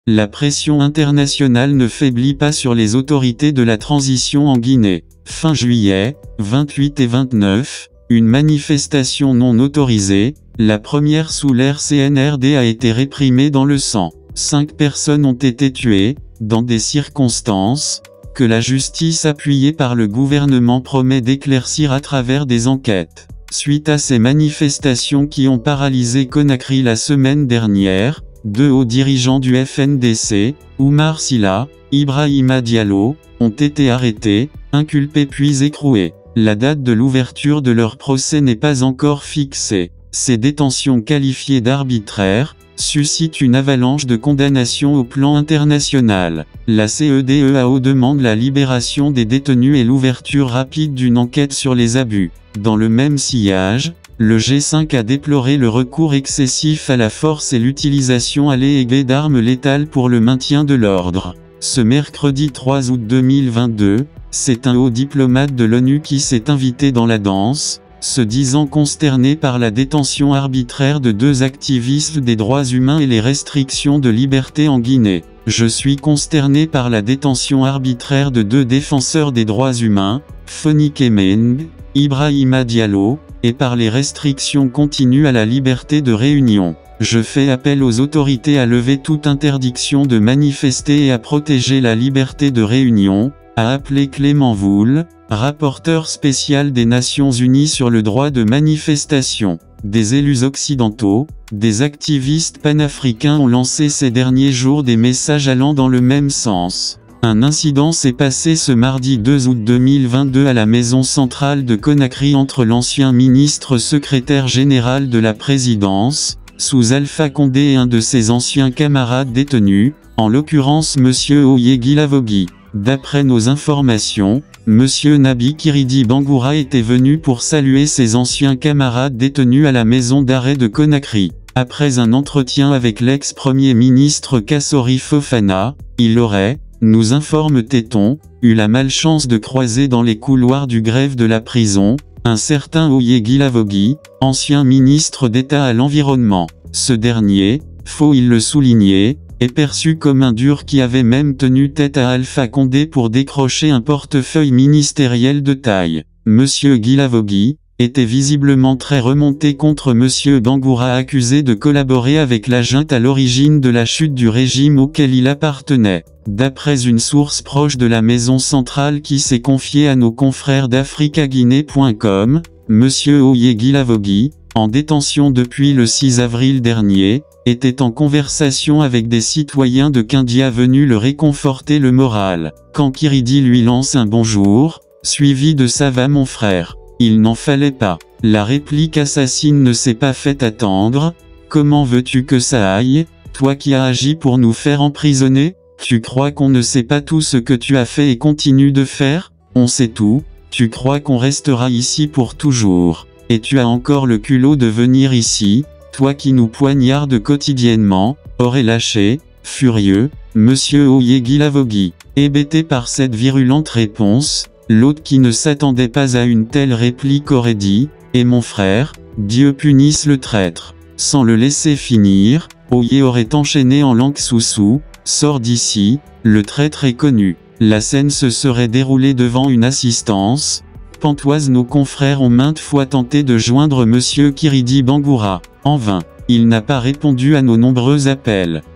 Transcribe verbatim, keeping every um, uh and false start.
La pression internationale ne faiblit pas sur les autorités de la transition en Guinée. Fin juillet, vingt-huit et vingt-neuf, une manifestation non autorisée, la première sous l'ère C N R D a été réprimée dans le sang. Cinq personnes ont été tuées, dans des circonstances que la justice appuyée par le gouvernement promet d'éclaircir à travers des enquêtes. Suite à ces manifestations qui ont paralysé Conakry la semaine dernière, deux hauts dirigeants du F N D C, Oumar Silla, Ibrahima Diallo, ont été arrêtés, inculpés puis écroués. La date de l'ouverture de leur procès n'est pas encore fixée. Ces détentions qualifiées d'arbitraires suscitent une avalanche de condamnations au plan international. La C E D E A O demande la libération des détenus et l'ouverture rapide d'une enquête sur les abus. Dans le même sillage, le G cinq a déploré le recours excessif à la force et l'utilisation alléguée d'armes létales pour le maintien de l'ordre. Ce mercredi trois août deux mille vingt-deux, c'est un haut diplomate de l'ONU qui s'est invité dans la danse, se disant consterné par la détention arbitraire de deux activistes des droits humains et les restrictions de liberté en Guinée. Je suis consterné par la détention arbitraire de deux défenseurs des droits humains, Fonik Emeng, Ibrahima Diallo, et par les restrictions continues à la liberté de réunion. Je fais appel aux autorités à lever toute interdiction de manifester et à protéger la liberté de réunion, a appelé Clément Voul, rapporteur spécial des Nations Unies sur le droit de manifestation. Des élus occidentaux, des activistes panafricains ont lancé ces derniers jours des messages allant dans le même sens. Un incident s'est passé ce mardi deux août deux mille vingt-deux à la maison centrale de Conakry entre l'ancien ministre secrétaire général de la présidence, sous Alpha Condé et un de ses anciens camarades détenus, en l'occurrence Monsieur Oye Guilavogui. D'après nos informations, Monsieur Nabi Kiridi Bangoura était venu pour saluer ses anciens camarades détenus à la maison d'arrêt de Conakry. Après un entretien avec l'ex-premier ministre Kassori Fofana, il aurait, nous informe Téton, eu la malchance de croiser dans les couloirs du greffe de la prison, un certain Oye Guilavogui, ancien ministre d'État à l'environnement. Ce dernier, faut-il le souligner, est perçu comme un dur qui avait même tenu tête à Alpha Condé pour décrocher un portefeuille ministériel de taille. Monsieur Guilavogui était visiblement très remonté contre Monsieur Bangoura accusé de collaborer avec la junte à l'origine de la chute du régime auquel il appartenait. D'après une source proche de la maison centrale qui s'est confiée à nos confrères d'africaguinée point com, Monsieur Oye Guilavogui, en détention depuis le six avril dernier, était en conversation avec des citoyens de Kindia venus le réconforter le moral. Quand Kiridi lui lance un bonjour, suivi de ça va mon frère. Il n'en fallait pas. La réplique assassine ne s'est pas fait attendre. Comment veux-tu que ça aille, toi qui as agi pour nous faire emprisonner? Tu crois qu'on ne sait pas tout ce que tu as fait et continue de faire? On sait tout. Tu crois qu'on restera ici pour toujours. Et tu as encore le culot de venir ici, toi qui nous poignardes quotidiennement, aurait lâché, furieux, Monsieur Oye Guilavogui. Hébété par cette virulente réponse, l'autre qui ne s'attendait pas à une telle réplique aurait dit, « Et mon frère, Dieu punisse le traître. » Sans le laisser finir, Oye aurait enchaîné en langue soussou, « Sors d'ici, le traître est connu. » La scène se serait déroulée devant une assistance pantoise. Nos confrères ont maintes fois tenté de joindre Monsieur Kiridi Bangoura. En vain. Il n'a pas répondu à nos nombreux appels.